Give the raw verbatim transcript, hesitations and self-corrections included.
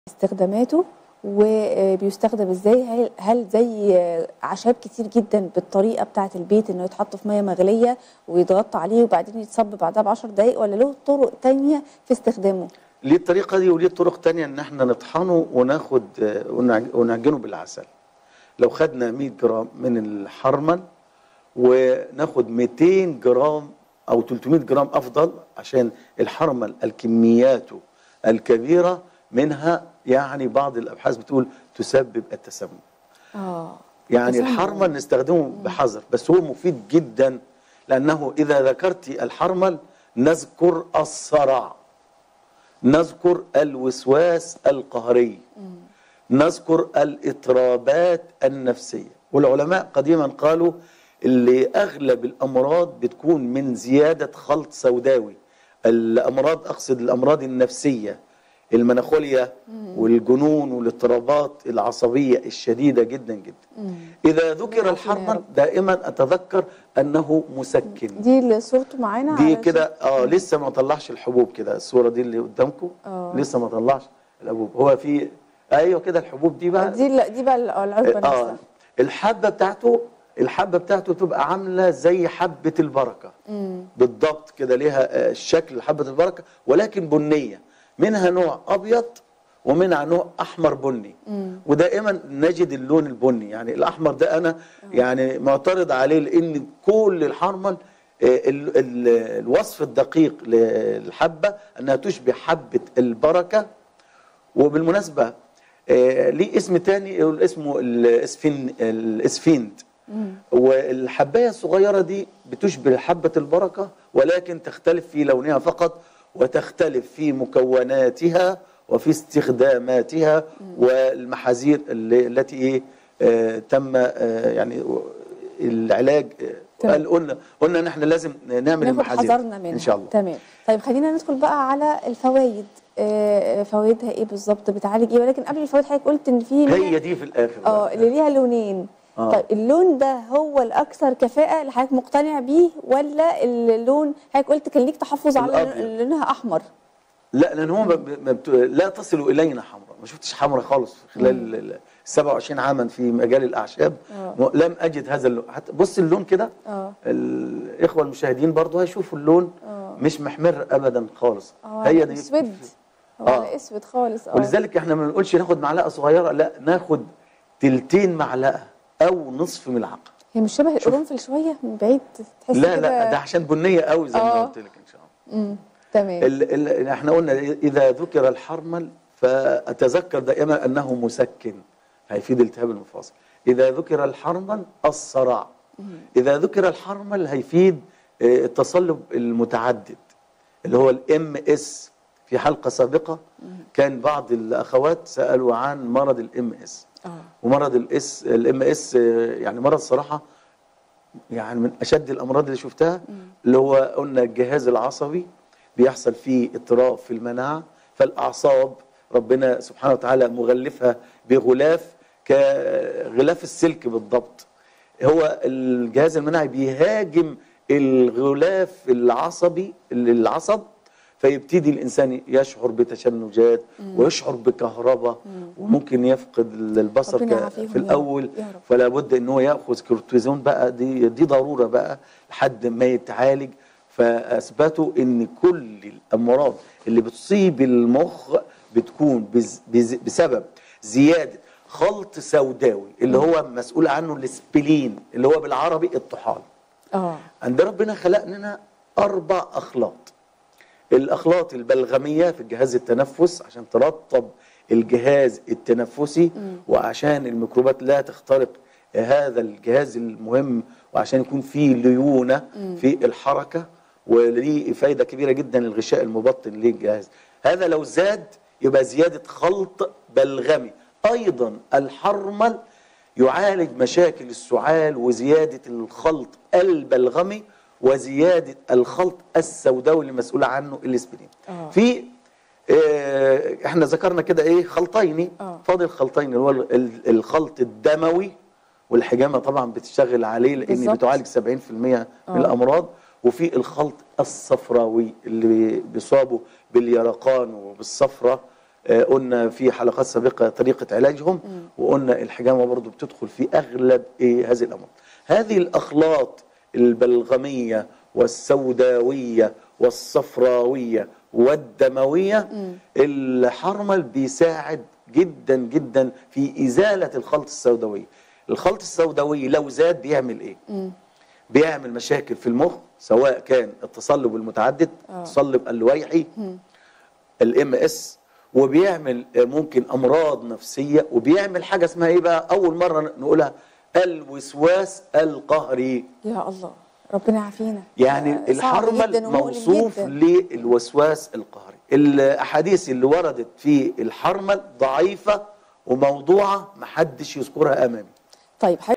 استخداماته وبيستخدم ازاي؟ هل, هل زي اعشاب كتير جدا بالطريقه بتاعه البيت انه يتحط في ميه مغليه ويتغطى عليه وبعدين يتصب بعدها بعشر دقائق، ولا له طرق تانية في استخدامه؟ ليه الطريقه دي وليه طرق تانية ان احنا نطحنه وناخد ونعجنه بالعسل. لو خدنا مية جرام من الحرمل وناخد مئتين جرام او ثلاثمئة جرام افضل، عشان الحرمل الكميات الكبيره منها يعني بعض الابحاث بتقول تسبب التسمم. اه يعني تسمم. الحرمل نستخدمه بحذر، بس هو مفيد جدا، لانه اذا ذكرت الحرمل نذكر الصرع، نذكر الوسواس القهري، نذكر الاضطرابات النفسيه. والعلماء قديما قالوا اللي اغلب الامراض بتكون من زياده خلط سوداوي. الامراض اقصد الامراض النفسيه، المناخوليا والجنون والاضطرابات العصبيه الشديده جدا جدا. مم. اذا ذكر الحرمل دائما اتذكر انه مسكن. دي اللي صورته معانا دي كده اه لسه ما طلعش الحبوب كده، الصوره دي اللي قدامكم لسه ما طلعش الحبوب. هو في ايوه كده الحبوب دي بقى دي دي بقى العلبه نفسها. اه الحبه بتاعته الحبه بتاعته تبقى عامله زي حبه البركه. مم. بالضبط كده، ليها شكل حبه البركه ولكن بنيه، منها نوع ابيض ومنها نوع احمر بني. مم. ودائما نجد اللون البني. يعني الاحمر ده انا مم. يعني معترض عليه، لان كل الحرمل ال ال الوصف الدقيق للحبه انها تشبه حبه البركه. وبالمناسبه ليه اسم تاني اسمه الاسفين الاسفند. والحبايه الصغيره دي بتشبه حبه البركه، ولكن تختلف في لونها فقط، وتختلف في مكوناتها وفي استخداماتها والمحاذير التي ايه آه تم آه يعني العلاج. قال قلنا قلنا ان احنا لازم نعمل المحاذير ان شاء الله. تمام. طيب خلينا ندخل بقى على الفوائد. آه فوائدها ايه بالظبط؟ بتعالج ايه؟ ولكن قبل الفوائد حضرتك قلت ان في هي دي في الاخر اه اللي ليها لونين. آه. طيب اللون ده هو الاكثر كفاءه اللي حضرتك مقتنع بيه، ولا اللون حضرتك قلت كان ليك تحفظ على لونها احمر؟ لا، لان هو لا تصل الينا حمراء. ما شفتش حمراء خالص خلال ال سبعة وعشرين عاما في مجال الاعشاب. أوه. لم اجد هذا اللون. حتى بص اللون كده، الاخوه المشاهدين برضو هيشوفوا اللون. أوه. مش محمر ابدا خالص. هي دي اسود. هو آه. اسود خالص. اه ولذلك احنا ما بنقولش ناخد معلقه صغيره، لا ناخد تلتين معلقه او نصف ملعقه. هي مش شبه القرنفل شويه من بعيد تحس لا كده؟ لا ده عشان بنيه قوي زي ما قلت لك ان شاء الله. امم تمام. ال ال احنا قلنا اذا ذكر الحرمل فاتذكر دائما انه مسكن، هيفيد التهاب المفاصل. اذا ذكر الحرمل الصرع. مم. اذا ذكر الحرمل هيفيد التصلب المتعدد اللي هو الام اس. في حلقه سابقه مم. كان بعض الاخوات سالوا عن مرض الام اس. اه ومرض الاس الام اس يعني مرض صراحه يعني من اشد الامراض اللي شفتها. مم. اللي هو قلنا الجهاز العصبي بيحصل فيه اضطراب في المناعه، فالاعصاب ربنا سبحانه وتعالى مغلفها بغلاف كغلاف السلك بالضبط. هو الجهاز المناعي بيهاجم الغلاف العصبي العصب، فيبتدي الانسان يشعر بتشنجات ويشعر بكهرباء وممكن يفقد البصر في الاول. فلا بد ان هو ياخذ كورتيزون بقى. دي دي ضروره بقى لحد ما يتعالج. فاثبتوا ان كل الامراض اللي بتصيب المخ بتكون بز بز بسبب زياده خلط سوداوي اللي هو مسؤول عنه الاسبلين، اللي هو بالعربي الطحال. اه عند ربنا خلق لنا اربع اخلاط. الاخلاط البلغميه في الجهاز التنفس عشان ترطب الجهاز التنفسي، مم. وعشان الميكروبات لا تخترق هذا الجهاز المهم، وعشان يكون فيه ليونه مم. في الحركه، وليه فايده كبيره جدا للغشاء المبطن للجهاز. هذا لو زاد يبقى زياده خلط بلغمي. ايضا الحرمل يعالج مشاكل السعال وزياده الخلط البلغمي وزياده الخلط السوداوي اللي مسؤول عنه الاسبرين. أوه. في اه احنا ذكرنا كده ايه خلطين. أوه. فاضل خلطين اللي هو الخلط الدموي، والحجامه طبعا بتشتغل عليه لان بالزبط. بتعالج سبعين في المئة من الامراض. وفي الخلط الصفراوي اللي بيصابوا باليرقان وبالصفرة آه، قلنا في حلقات سابقة طريقة علاجهم، وقلنا الحجامة برضو بتدخل في أغلب إيه هذه الأمراض. هذه الأخلاط البلغمية والسوداوية والصفراوية والدموية، الحرمل بيساعد جدا جدا في إزالة الخلط السوداوي. الخلط السوداوي لو زاد بيعمل إيه؟ مم. بيعمل مشاكل في المخ، سواء كان التصلب المتعدد، التصلب اللويحي، الام اس، وبيعمل ممكن امراض نفسيه، وبيعمل حاجه اسمها ايه بقى اول مره نقولها، الوسواس القهري. يا الله ربنا يعافينا. يعني الحرمل موصوف للوسواس القهري. الاحاديث اللي وردت في الحرمل ضعيفه وموضوعه محدش يذكرها امامي. طيب